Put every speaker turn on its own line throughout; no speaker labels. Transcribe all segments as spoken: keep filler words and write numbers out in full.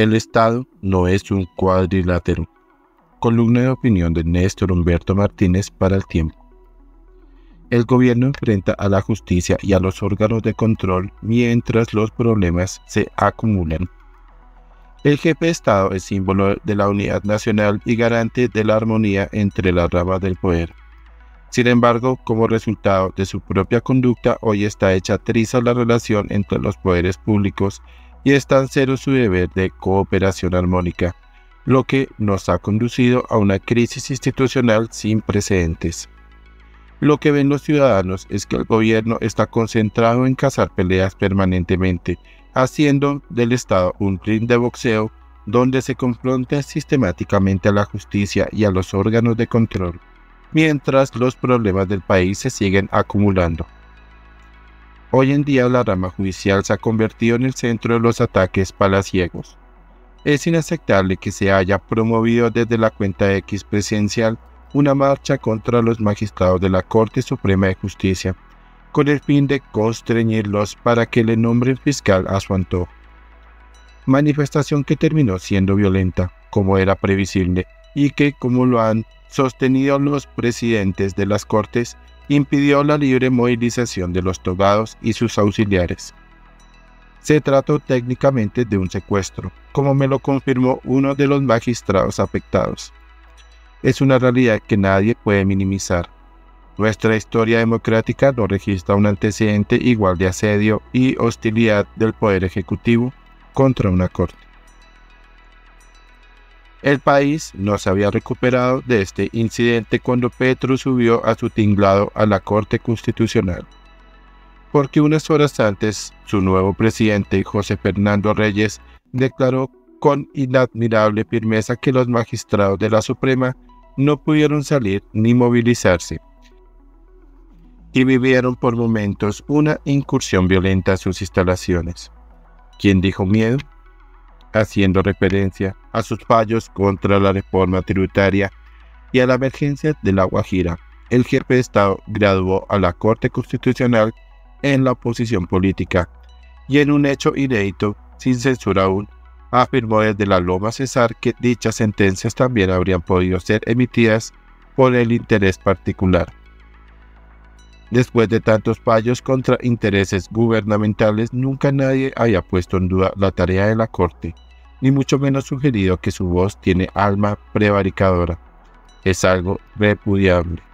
El Estado no es un cuadrilátero. Columna de opinión de Néstor Humberto Martínez para El Tiempo. El gobierno enfrenta a la justicia y a los órganos de control mientras los problemas se acumulan. El jefe de Estado es símbolo de la unidad nacional y garante de la armonía entre las ramas del poder. Sin embargo, como resultado de su propia conducta, hoy está hecha trizas la relación entre los poderes públicos y está en cero su deber de cooperación armónica, lo que nos ha conducido a una crisis institucional sin precedentes. Lo que ven los ciudadanos es que el gobierno está concentrado en cazar peleas permanentemente, haciendo del Estado un ring de boxeo donde se confronta sistemáticamente a la justicia y a los órganos de control, mientras los problemas del país se siguen acumulando. Hoy en día la rama judicial se ha convertido en el centro de los ataques palaciegos. Es inaceptable que se haya promovido desde la cuenta X presidencial una marcha contra los magistrados de la Corte Suprema de Justicia, con el fin de constreñirlos para que le nombren fiscal a su antojo. Manifestación que terminó siendo violenta, como era previsible, y que, como lo han sostenido los presidentes de las Cortes, impidió la libre movilización de los togados y sus auxiliares. Se trató técnicamente de un secuestro, como me lo confirmó uno de los magistrados afectados. Es una realidad que nadie puede minimizar. Nuestra historia democrática no registra un antecedente igual de asedio y hostilidad del Poder Ejecutivo contra una Corte. El país no se había recuperado de este incidente cuando Petro subió a su tinglado a la Corte Constitucional, porque unas horas antes su nuevo presidente, José Fernando Reyes, declaró con inadmirable firmeza que los magistrados de la Suprema no pudieron salir ni movilizarse, y vivieron por momentos una incursión violenta a sus instalaciones. ¿Quién dijo miedo? Haciendo referencia a sus fallos contra la reforma tributaria y a la emergencia de La Guajira, el jefe de Estado graduó a la Corte Constitucional en la oposición política y en un hecho inédito, sin censura aún, afirmó desde la Loma Cesar que dichas sentencias también habrían podido ser emitidas por el interés particular. Después de tantos fallos contra intereses gubernamentales, nunca nadie había puesto en duda la tarea de la Corte, ni mucho menos sugerido que su voz tiene alma prevaricadora. Es algo repudiable.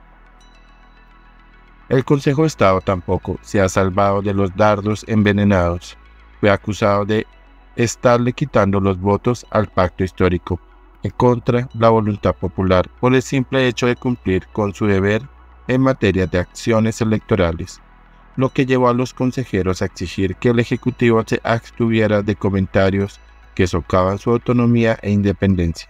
El Consejo de Estado tampoco se ha salvado de los dardos envenenados. Fue acusado de estarle quitando los votos al pacto histórico, en contra de la voluntad popular, por el simple hecho de cumplir con su deber en materia de acciones electorales, lo que llevó a los consejeros a exigir que el Ejecutivo se abstuviera de comentarios que socavan su autonomía e independencia.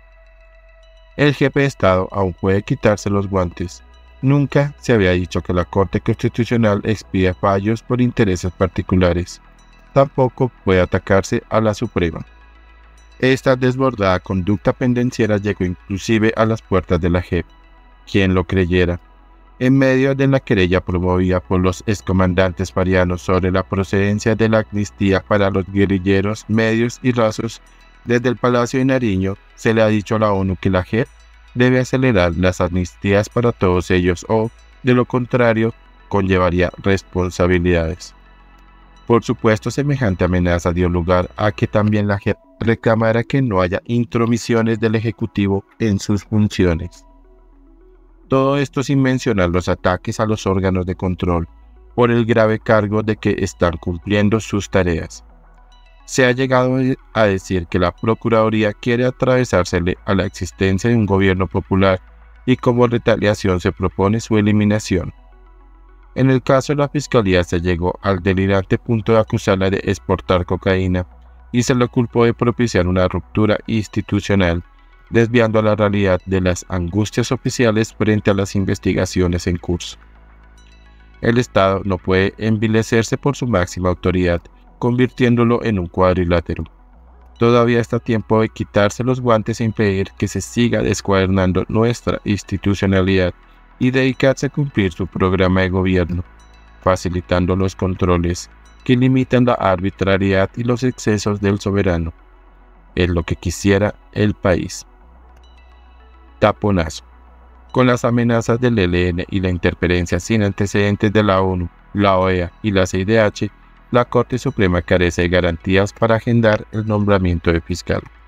El jefe de Estado aún puede quitarse los guantes. Nunca se había dicho que la Corte Constitucional expida fallos por intereses particulares. Tampoco puede atacarse a la Suprema. Esta desbordada conducta pendenciera llegó inclusive a las puertas de la J E P. ¿Quién lo creyera? En medio de la querella promovida por los excomandantes farianos sobre la procedencia de la amnistía para los guerrilleros medios y rasos, desde el Palacio de Nariño se le ha dicho a la ONU que la J E P debe acelerar las amnistías para todos ellos o, de lo contrario, conllevaría responsabilidades. Por supuesto, semejante amenaza dio lugar a que también la J E P reclamara que no haya intromisiones del Ejecutivo en sus funciones. Todo esto sin mencionar los ataques a los órganos de control, por el grave cargo de que están cumpliendo sus tareas. Se ha llegado a decir que la Procuraduría quiere atravesársele a la existencia de un gobierno popular y como retaliación se propone su eliminación. En el caso de la Fiscalía se llegó al delirante punto de acusarla de exportar cocaína y se le culpó de propiciar una ruptura institucional, desviando la realidad de las angustias oficiales frente a las investigaciones en curso. El Estado no puede envilecerse por su máxima autoridad, convirtiéndolo en un cuadrilátero. Todavía está a tiempo de quitarse los guantes e impedir que se siga descuadernando nuestra institucionalidad y dedicarse a cumplir su programa de gobierno, facilitando los controles que limitan la arbitrariedad y los excesos del soberano. es lo que quisiera el país. Taponazo. Con las amenazas del E L N y la interferencia sin antecedentes de la ONU, la O E A y la C I D H, la Corte Suprema carece de garantías para agendar el nombramiento de fiscal.